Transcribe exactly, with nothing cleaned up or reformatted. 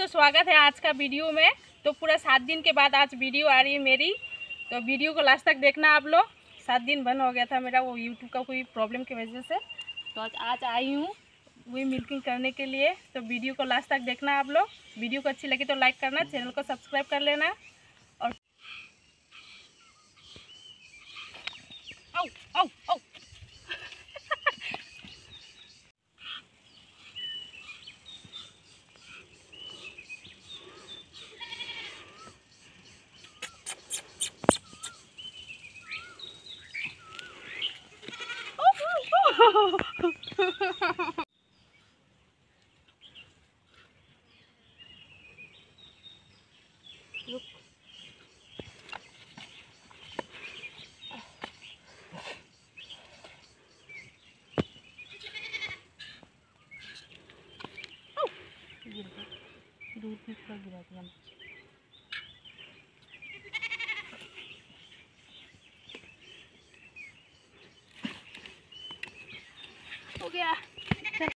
स्वागत है आज का वीडियो में। तो पूरा सात दिन के बाद आज वीडियो आ रही है मेरी, तो वीडियो को लास्ट तक देखना आप लोग। सात दिन बंद हो गया था मेरा वो यूट्यूब का कोई प्रॉब्लम की वजह से, तो आज आज आई हूँ वही मिल्किंग करने के लिए। तो वीडियो को लास्ट तक देखना आप लोग। वीडियो को अच्छी लगी तो लाइक करना, चैनल को सब्सक्राइब कर लेना। और आओ आओ आओ दूध भी पूरा गिरा दिया। हो गया।